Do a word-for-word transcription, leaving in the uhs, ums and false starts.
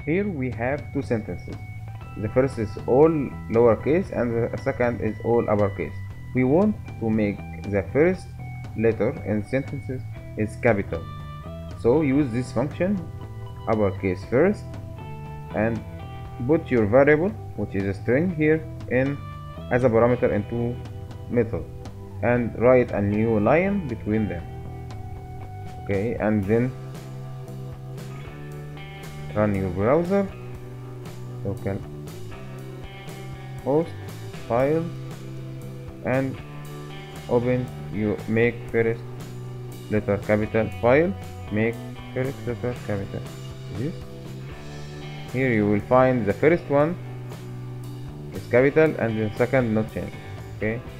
Here we have two sentences. The first is all lowercase and the second is all uppercase. We want to make the first letter in sentences is capital. So use this function uppercase first and put your variable, which is a string, here in as a parameter into method and write a new line between them. Okay, and then run your browser, local host file, and open you make first letter capital file, make first letter capital. This here you will find the first one is capital and the second not changed. Okay,